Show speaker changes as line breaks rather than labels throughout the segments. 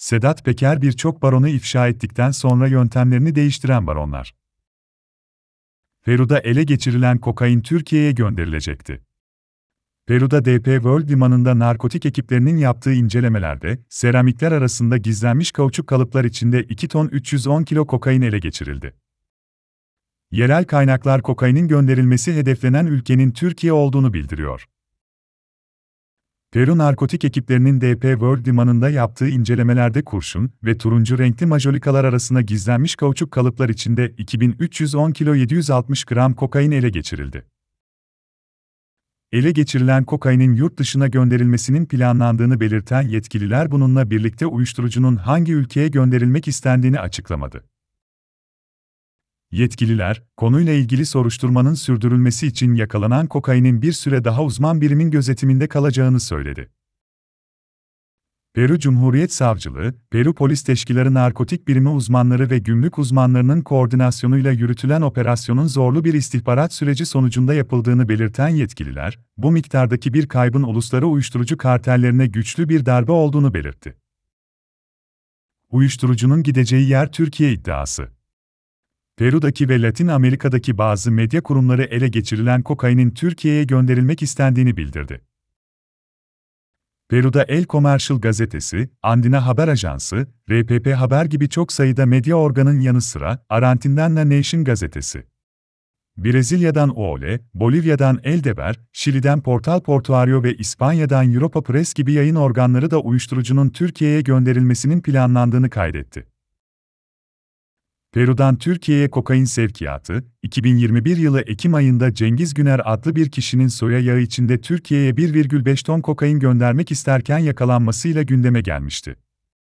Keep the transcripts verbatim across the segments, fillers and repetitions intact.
Sedat Peker birçok baronu ifşa ettikten sonra yöntemlerini değiştiren baronlar. Peru'da ele geçirilen kokain Türkiye'ye gönderilecekti. Peru'da D P World limanında narkotik ekiplerinin yaptığı incelemelerde, seramikler arasında gizlenmiş kauçuk kalıplar içinde iki ton üç yüz on kilo kokain ele geçirildi. Yerel kaynaklar kokainin gönderilmesi hedeflenen ülkenin Türkiye olduğunu bildiriyor. Peru narkotik ekiplerinin D P World limanında yaptığı incelemelerde kurşun ve turuncu renkli majolikalar arasında gizlenmiş kauçuk kalıplar içinde iki bin üç yüz on kilo yedi yüz altmış gram kokain ele geçirildi. Ele geçirilen kokainin yurt dışına gönderilmesinin planlandığını belirten yetkililer bununla birlikte uyuşturucunun hangi ülkeye gönderilmek istendiğini açıklamadı. Yetkililer, konuyla ilgili soruşturmanın sürdürülmesi için yakalanan kokainin bir süre daha uzman birimin gözetiminde kalacağını söyledi. Peru Cumhuriyet Savcılığı, Peru Polis Teşkilatı Narkotik Birimi uzmanları ve gümrük uzmanlarının koordinasyonuyla yürütülen operasyonun zorlu bir istihbarat süreci sonucunda yapıldığını belirten yetkililer, bu miktardaki bir kaybın uluslararası uyuşturucu kartellerine güçlü bir darbe olduğunu belirtti. Uyuşturucunun gideceği yer Türkiye iddiası. Peru'daki ve Latin Amerika'daki bazı medya kurumları ele geçirilen kokainin Türkiye'ye gönderilmek istendiğini bildirdi. Peru'da El Comercial gazetesi, Andina Haber Ajansı, R P P Haber gibi çok sayıda medya organının yanı sıra, Arjantin'den La Nation gazetesi, Brezilya'dan Ole, Bolivya'dan El Deber, Şili'den Portal Portuario ve İspanya'dan Europa Press gibi yayın organları da uyuşturucunun Türkiye'ye gönderilmesinin planlandığını kaydetti. Peru'dan Türkiye'ye kokain sevkiyatı, iki bin yirmi bir yılı Ekim ayında Cengiz Güner adlı bir kişinin soya yağı içinde Türkiye'ye bir virgül beş ton kokain göndermek isterken yakalanmasıyla gündeme gelmişti.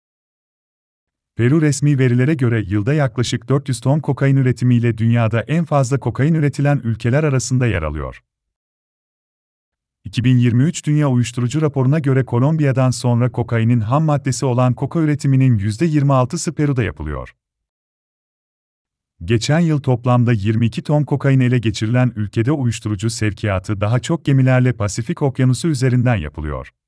Peru resmi verilere göre yılda yaklaşık dört yüz ton kokain üretimiyle dünyada en fazla kokain üretilen ülkeler arasında yer alıyor. iki bin yirmi üç Dünya Uyuşturucu Raporu'na göre Kolombiya'dan sonra kokainin ham maddesi olan koka üretiminin yüzde yirmi altısı Peru'da yapılıyor. Geçen yıl toplamda yirmi iki ton kokain ele geçirilen ülkede uyuşturucu sevkiyatı daha çok gemilerle Pasifik Okyanusu üzerinden yapılıyor.